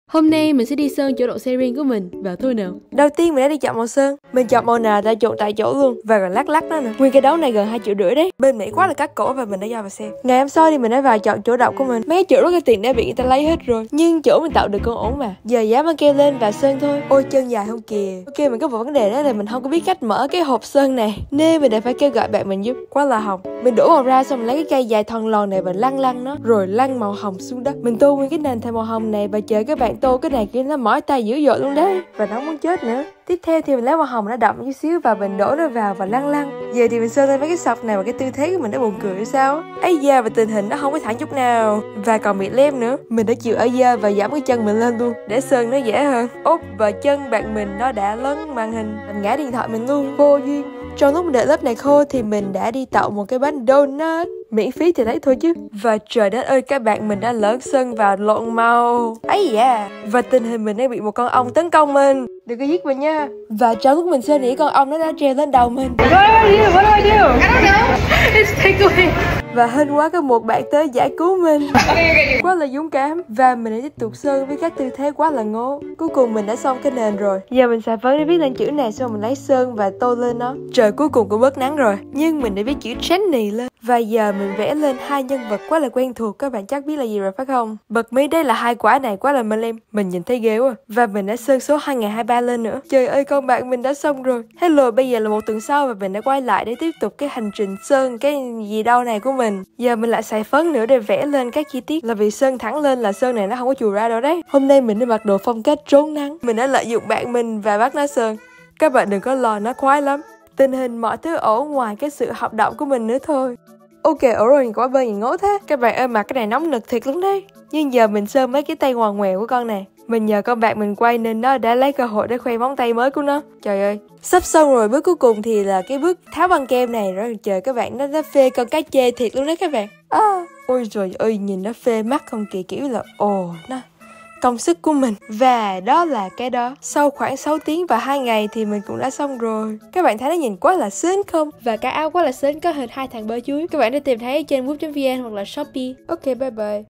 Hôm nay mình sẽ đi sơn chỗ độ xe riêng của mình, vào thôi nào. Đầu tiên mình đã đi chọn màu sơn. Mình chọn màu nào ta chọn tại chỗ luôn. Và còn lắc nó nữa. Nguyên cái đấu này gần 2,5 triệu đấy. Bên Mỹ quá là cắt cổ và mình đã giao vào xe. Ngày hôm sau thì mình đã vào chọn chỗ đậu của mình. Mấy chỗ rất là tiền đã bị người ta lấy hết rồi. Nhưng chỗ mình tạo được còn ổn mà. Giờ giá mới kêu lên và sơn thôi. Ôi chân dài không kìa. Ok, mình có một vấn đề đó là mình không có biết cách mở cái hộp sơn này, nên mình đã phải kêu gọi bạn mình giúp. Quá là hồng. Mình đổ màu ra xong mình lấy cái cây dài thòn lòn này và lăn nó, rồi lăn màu hồng xuống đất. Mình tô nguyên cái nền theo màu hồng này và chờ các bạn tô cái này kia nó mỏi tay dữ dội luôn đấy. Và nó muốn chết nữa. Tiếp theo thì mình lấy màu hồng nó đậm chút xíu và mình đổ nó vào và lăn. Giờ thì mình sơn lên mấy cái sọc này và cái tư thế của mình đã buồn cười hay sao. Ấy da, và tình hình nó không có thẳng chút nào và còn bị lem nữa. Mình đã chịu ở da và giảm cái chân mình lên luôn để sơn nó dễ hơn. Úp và chân bạn mình nó đã lấn màn hình, mình ngã điện thoại mình luôn, vô duyên. Trong lúc mình đợi lớp này khô thì mình đã đi tạo một cái bánh donut miễn phí thì lấy thôi chứ. Và trời đất ơi, các bạn mình đã lỡ sơn vào lộn màu. Ấy da, và tình hình mình đã bị một con ong tấn công mình. Đừng có giết mình nha. Và trong lúc mình sơn thì con ong nó đã treo lên đầu mình. What do I do? I don't know. It's take away. Và hên quá có một bạn tới giải cứu mình. Quá là dũng cảm. Và mình đã tiếp tục sơn với các tư thế quá là ngố. Cuối cùng mình đã xong cái nền rồi. Giờ mình xài phấn để viết lên chữ này, xong mình lấy sơn và tô lên nó. Trời cuối cùng cũng bớt nắng rồi. Nhưng mình đã viết chữ Jenny lên. Và giờ mình vẽ lên hai nhân vật quá là quen thuộc. Các bạn chắc biết là gì rồi phải không? Bật mí đây là hai quả này quá là mê lem. Mình nhìn thấy ghê quá. Và mình đã sơn số 2023 lên nữa. Trời ơi, con bạn mình đã xong rồi. Hello, bây giờ là một tuần sau và mình đã quay lại để tiếp tục cái hành trình sơn cái gì đâu này của mình. Giờ mình lại xài phấn nữa để vẽ lên các chi tiết. Là vì sơn thẳng lên là sơn này nó không có chùi ra đâu đấy. Hôm nay mình đã mặc đồ phong cách trốn nắng. Mình đã lợi dụng bạn mình và bắt nó sơn. Các bạn đừng có lo, nó khoái lắm. Tình hình mọi thứ ổn ngoài cái sự hoạt động của mình nữa thôi. Ok, ổn rồi, quả bơ gì ngố thế. Các bạn ơi, mặc cái này nóng nực thiệt luôn đấy. Nhưng giờ mình sơn mấy cái tay ngoằn ngoèo của con này. Mình nhờ con bạn mình quay nên nó đã lấy cơ hội để khoe móng tay mới của nó. Trời ơi, sắp xong rồi. Bước cuối cùng thì là cái bước tháo băng kem này. Rồi trời, các bạn, nó phê con cá chê thiệt luôn đấy các bạn. Ôi trời ơi, nhìn nó phê mắt không kìa, kiểu là nó công sức của mình. Và đó là cái đó. Sau khoảng 6 tiếng và 2 ngày thì mình cũng đã xong rồi. Các bạn thấy nó nhìn quá là xinh không? Và cái áo quá là xinh có hình hai thằng bơ chuối. Các bạn đã tìm thấy trên whoop.vn hoặc là Shopee. Ok, bye bye.